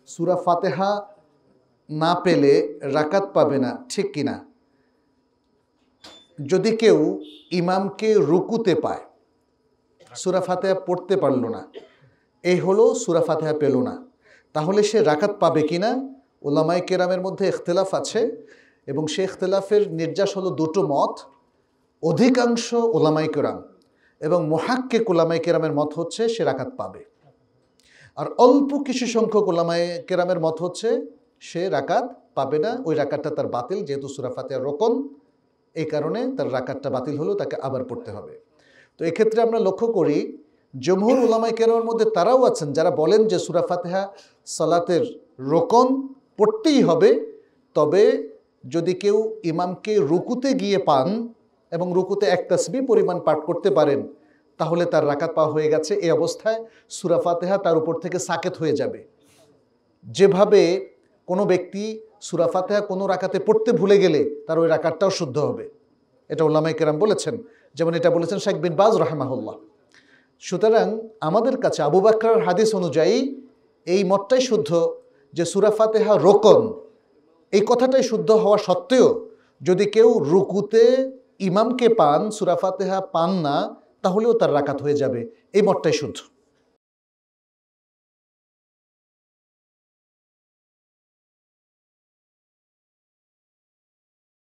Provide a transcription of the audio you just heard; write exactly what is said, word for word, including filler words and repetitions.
সূরা ফাতিহা না পেলে রাকাত পাবে না, ঠিক কিনা? যদি কেউ ইমামকে রুকুতে পায়, সূরা ফাতিহা পড়তে পারল না, এই হলো সূরা ফাতিহা পেল না, তাহলে সে রাকাত পাবে কিনা উলামায়ে কেরামের মধ্যে ইখতিলাফ আছে, এবং সেই ইখতিলাফের নির্যাস হলো দুটো মত। অধিকাংশ উলামায়ে কেরাম এবং মুহাক্কিক উলামায়ে কেরামের মত হচ্ছে সে রাকাত পাবে, আর অল্প কিছু সংখ্যক উলামায়ে কেরামের মত হচ্ছে সে রাকাত পাবে না, ওই রাকাতটা তার বাতিল, যেহেতু সূরা ফাতিহার রকন, এই কারণে তার রাকাতটা বাতিল হলো, তাকে আবার পড়তে হবে। তো এক্ষেত্রে আমরা লক্ষ্য করি জমহুর উলামায়ে কেরামের মধ্যে তারাও আছেন যারা বলেন যে সূরা ফাতিহা সালাতের রকন, পড়তেই হবে। তবে যদি কেউ ইমামকে রুকুতে গিয়ে পান এবং রুকুতে এক তাসবিহ পরিমাণ পাঠ করতে পারেন, তাহলে তার রাকাত পাওয়া হয়ে গেছে। এই অবস্থায় সূরা ফাতিহা তার উপর থেকে সাকেত হয়ে যাবে। যেভাবে কোনো ব্যক্তি সূরা ফাতিহা কোনো রাকাতে পড়তে ভুলে গেলে তার ওই রাকাতটাও শুদ্ধ হবে, এটা উলামায়ে কেরাম বলেছেন, যেমন এটা বলেছেন শেখ বিন বাজ রাহিমাহুল্লাহ। সুতরাং আমাদের কাছে আবু বকরের হাদিস অনুযায়ী এই মতটাই শুদ্ধ যে সূরা ফাতিহা রোকন, এই কথাটাই শুদ্ধ হওয়া সত্ত্বেও যদি কেউ রুকুতে ইমামকে পান, সূরা ফাতিহা পান না, তাহলেও তার রাকাত হয়ে যাবে, এই মতটাই শুদ্ধ।